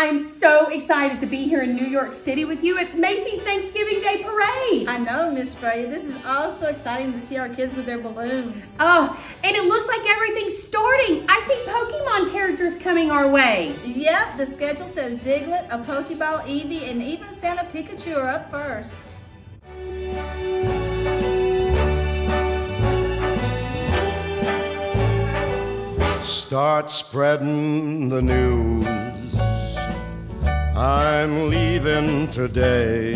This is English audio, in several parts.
I'm so excited to be here in New York City with you at Macy's Thanksgiving Day Parade. I know, Miss Freya. This is also exciting to see our kids with their balloons. Oh, and it looks like everything's starting. I see Pokemon characters coming our way. Yep, the schedule says Diglett, a Pokeball, Eevee, and even Santa Pikachu are up first. Start spreading the news. I'm leaving today.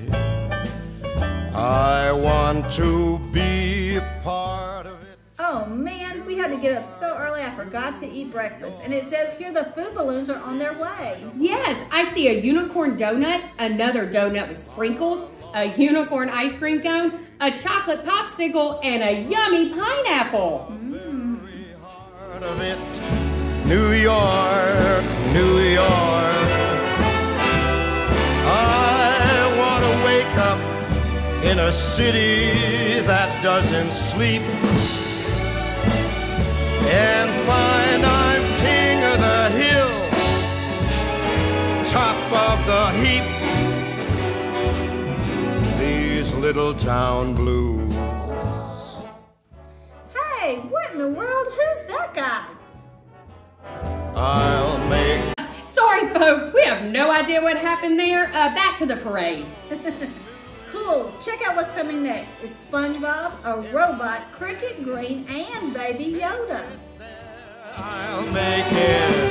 I want to be a part of it. Oh man, we had to get up so early I forgot to eat breakfast. And it says here the food balloons are on their way. Yes, I see a unicorn donut, another donut with sprinkles, a unicorn ice cream cone, a chocolate popsicle, and a yummy pineapple. Of it. New York, New York. I want to wake up in a city that doesn't sleep and find I'm king of the hill, top of the heap. These little town blues. Hey, what in the world? Who's that guy? I'll make... Sorry, folks. We have no idea what happened there. Back to the parade. Cool. Check out what's coming next. It's SpongeBob, a robot, Cricket Green, and Baby Yoda. I'll make it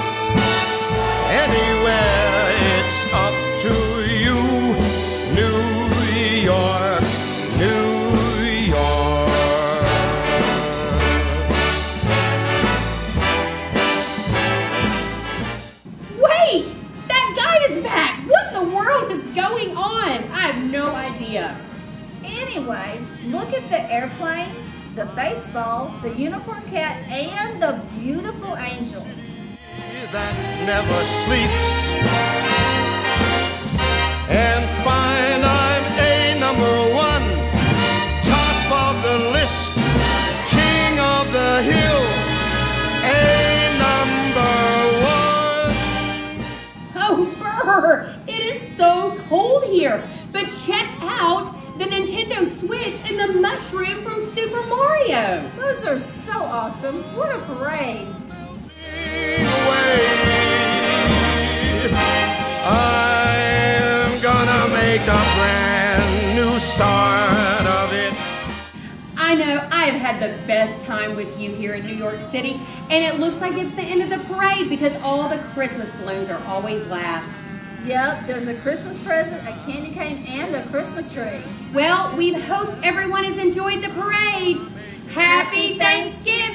anywhere. It's up to you. New York, New York. Wait! That guy is back! What in the world is going on? I have no idea. Anyway, look at the airplane, the baseball, the unicorn cat, and the beautiful angel. That never sleeps and find I'm a #1, top of the list, king of the hill, a #1. Oh, brr! It is so cold here. But check out the Nintendo Switch and the mushroom from Super Mario. Those are so awesome. What a parade. I'm gonna make a brand new start of it. I know I've had the best time with you here in New York City, and it looks like it's the end of the parade because all the Christmas balloons are always last. Yep, there's a Christmas present, a candy cane, and a Christmas tree. Well, we hope everyone has enjoyed the parade. Happy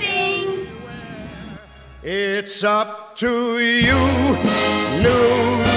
Thanksgiving! It's up to you, New